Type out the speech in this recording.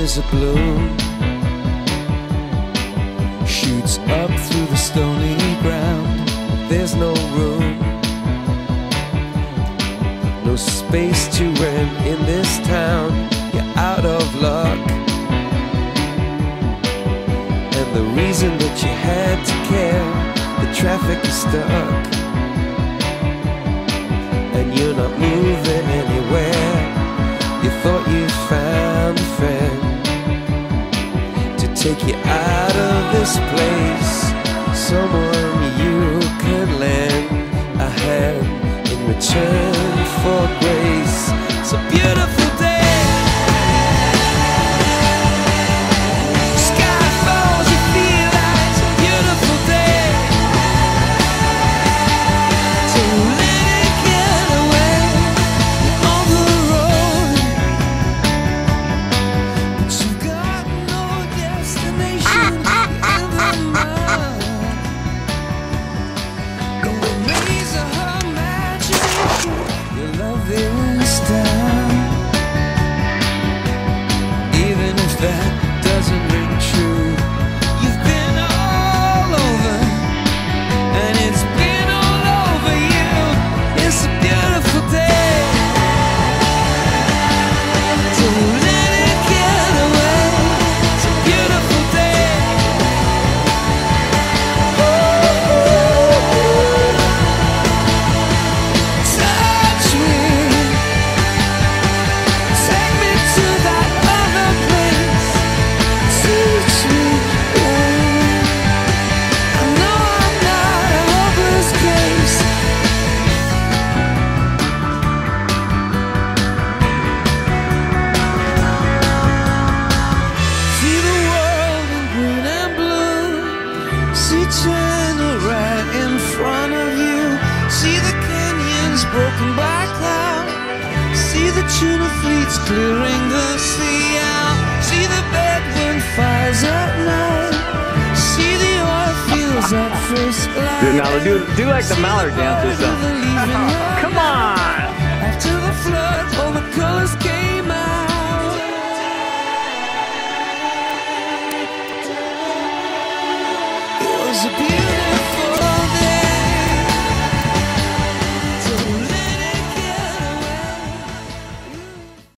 is a bloom, shoots up through the stony ground. There's no room, no space to rent in this town. You're out of luck, and the reason that you had to care, the traffic is stuck, and you're not moving anywhere. You thought you found a friend to take you out of this place, someone you could lend a hand in return for grace. It's a beautiful day. Sky falls, you feel like it's a beautiful day. So let it get away on the road, but you've got no destination in the mind. In the maze of her imagination, your love is down. Even if that doesn't ring true, you've been all over, and it's been all over you. It's a beautiful day. So let it get away. It's a beautiful day. Touch me, take me to that other place. Teach me, I know I'm not a hopeless case. See the world in green and blue, see China right in front of you, see the canyons broken by cloud, see the tuna fleets clearing the sea out, see the bedroom fires at night, see the oil fields at first light. Dude, now do like the Mallard dance or something. Come on! After the flood, all the colors came